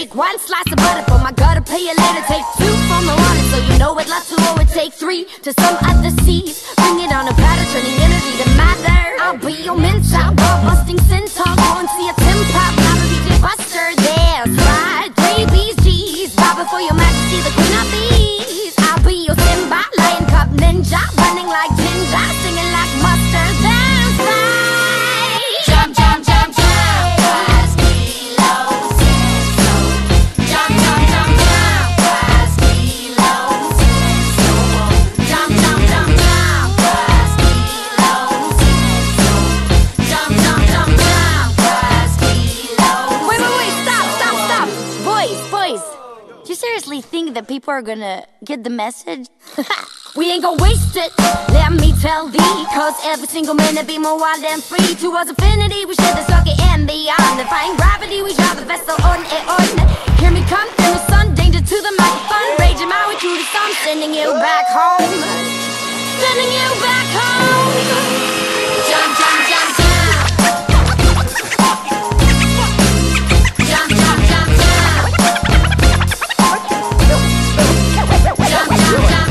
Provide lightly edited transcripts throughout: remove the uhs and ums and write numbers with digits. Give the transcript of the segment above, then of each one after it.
Take one slice of butter for my gutter, pay you later. Take two from the water, so you know it lots to would take three to some other seas. Bring it on a platter, turning energy to matter. I'll be your mentor, ball busting centaur. Go and see a Tim Pop, I'll be your buster. There's right, three B's, G's. Bow before your majesty, the queen of bees. I'll be your Simba, lion cub ninja. Running like ginger, singing like mustard. That's right. Jump, jump, jump, jump. Cause kilos and so. Jump, jump, jump, jump. Cause kilos and so. Jump, jump, jump, jump. Cause kilos and so. Jump, jump, jump, jump. Cause kilos. Wait, stop. Boys. Do you seriously think that people are gonna get the message? We ain't gon' waste it, let me tell thee. Cause every single minute be more wild and free. Towards infinity, we share the circuit and beyond. Defying gravity, we drive a vessel on and on. Hear me come through the sun, danger to the microphone. Raging my way through the storm, sending you back home. Sending you back home. Jump, jump, jump, jump. Jump, jump, jump, jump. Jump, jump, jump, jump.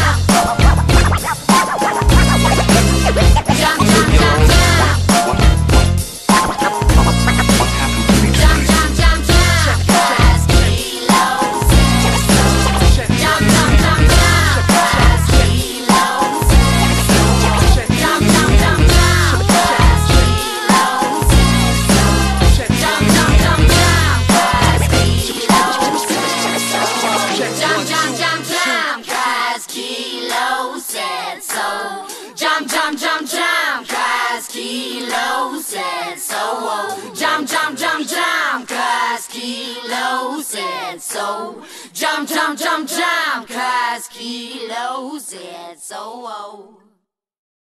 Jump, jump, jump, jump, cause Kilo said so. Jump, jump, jump, jump, cause Kilo said so. Jump, jump, jump, jump, cause Kilo said so.